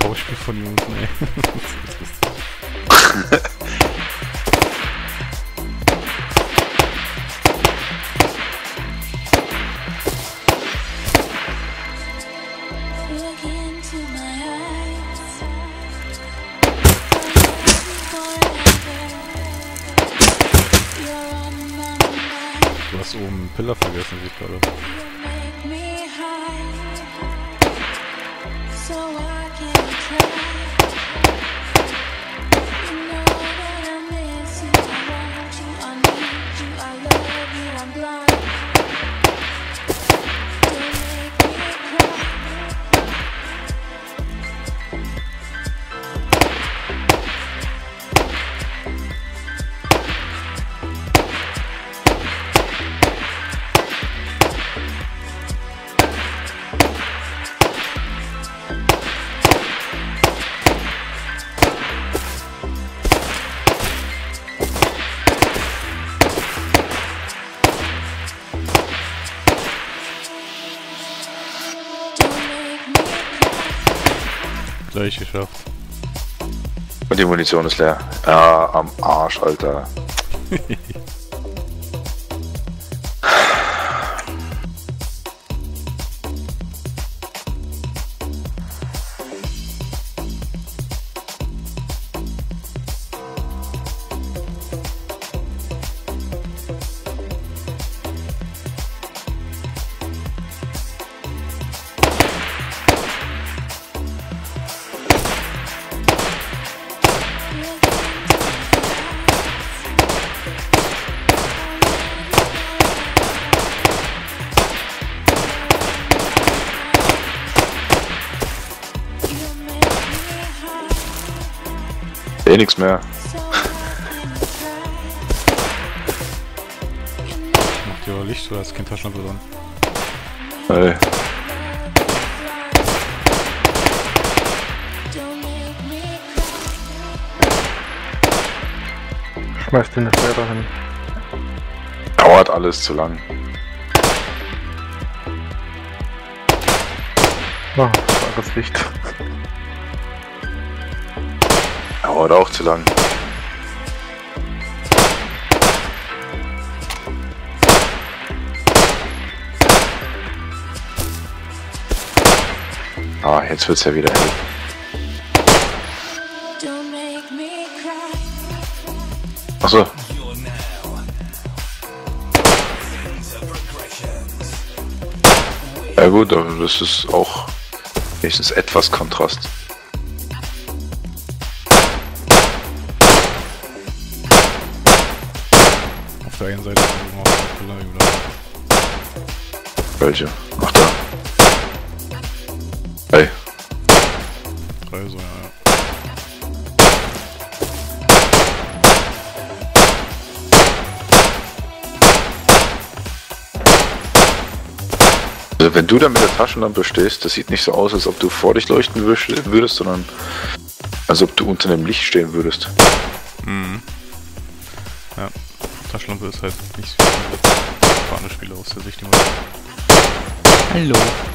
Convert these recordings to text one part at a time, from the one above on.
Schauspiel von Jungs, ne? Du hast oben einen Pillar vergessen, sehe ich gerade. Gleich geschafft. Und die Munition ist leer. Ja, am Arsch, Alter. Eh nix mehr. Macht ja Licht, oder hast kein Taschenlampe dran? Hey. Schmeiß den Feuer dahin. Dauert alles zu lang. Ah, schwaches Licht. Dauert auch zu lang. Ah, jetzt wird's ja wieder hell. Achso. Ja gut, aber das ist auch wenigstens etwas Kontrast. Auf der einen Seite ist immer auf der Pillar oder? Welche? Ach da. Hey. 3 so, ja. Also wenn du da mit der Taschenlampe stehst, das sieht nicht so aus, als ob du vor dich leuchten würdest, sondern als ob du unter einem Licht stehen würdest. Mhm. Ja, Taschenlampe ist halt nicht so ein Fahnenspieler aus der Sicht. Hallo.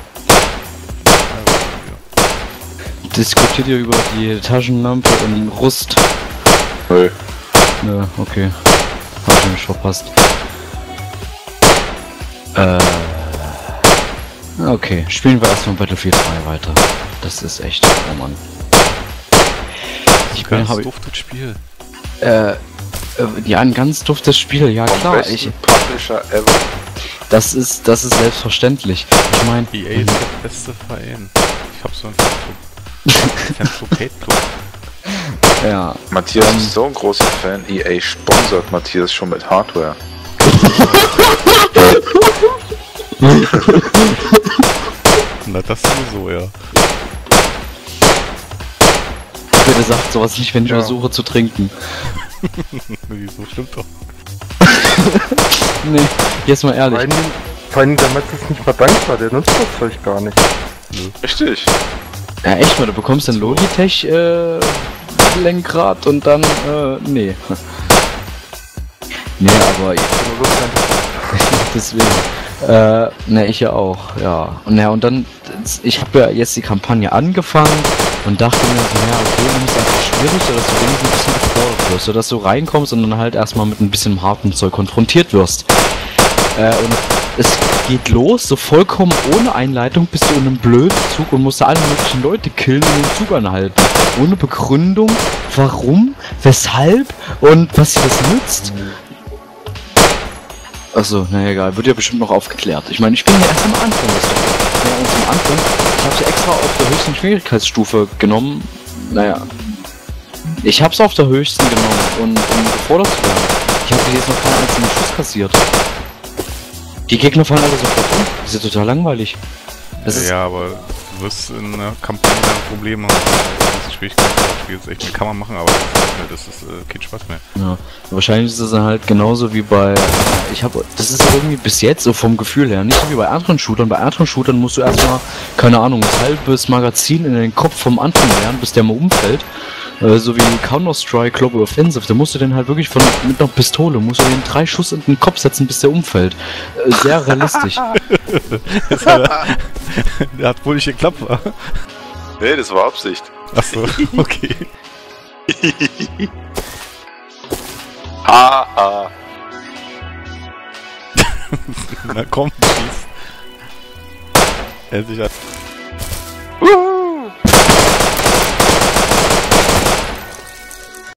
Diskutiert ihr über die Taschenlampe in Rust? Hey. Ja, okay. Hab ich nämlich verpasst. Okay, spielen wir erstmal Battlefield 3 weiter. Das ist echt, oh Mann. Ich bin, duftes Spiel. Ja, ein ganz duftes Spiel, ja klar. Vom besten Publisher ever. Das ist selbstverständlich. Ich meine, EA ist der beste Verein. Ich hab so einen Fanclub, Hate-Club. Ja. Matthias ist so ein großer Fan, EA sponsert Matthias schon mit Hardware. Na, das sowieso, ja. Bitte sagt sowas nicht, wenn ich versuche zu trinken. Wieso, stimmt doch. Nee, jetzt mal ehrlich. Vor allem der Metz ist nicht mal dankbar, der nutzt das Zeug gar nicht. Nö. Richtig. Ja echt mal, du bekommst ein Logitech Lenkrad und dann nee. Nee, aber deswegen. Ne, ich ja auch, ja. Und ja, und dann, ich habe ja jetzt die Kampagne angefangen Und dachte mir so, ja, okay, dann ist einfach schwierig, dass du wenigstens ein bisschen gefordert wirst, sodass du reinkommst und dann halt erstmal mit ein bisschen hartem Zeug konfrontiert wirst. Und es geht los, so vollkommen ohne Einleitung bist du in einem blöden Zug und musst alle möglichen Leute killen und den Zug anhalten. Ohne Begründung, warum, weshalb und was dir das nützt. Achso, naja, egal, wird ja bestimmt noch aufgeklärt. Ich meine, ich bin ja erst am Anfang des Stories. Ja, und zum Anfang, ich habe sie extra auf der höchsten Schwierigkeitsstufe genommen. Naja, ich habe es auf der höchsten genommen, um gefordert zu werden. Ich habe jetzt noch keinen einzigen Schuss kassiert. Die Gegner fallen alle sofort um. Das ist ja total langweilig. Das ist ja, aber du wirst in einer Kampagne ein Problem haben. Das ist Schwierigkeit, das echt kann man machen, aber das ist kein Spaß mehr. Ja, wahrscheinlich ist es dann halt genauso wie bei... das ist irgendwie bis jetzt so vom Gefühl her, nicht so wie bei anderen Shootern. Bei anderen Shootern musst du erstmal, keine Ahnung, ein halbes Magazin in den Kopf vom Anfang lernen, bis der mal umfällt. So wie Counter-Strike Global Offensive, da musst du den halt wirklich mit einer Pistole, musst du den 3 Schuss in den Kopf setzen, bis der umfällt. Sehr realistisch. Der hat wohl nicht geklappt, wa? Nee, das war Absicht. Achso, okay. Haha. Na komm, schieß. Er sich hat...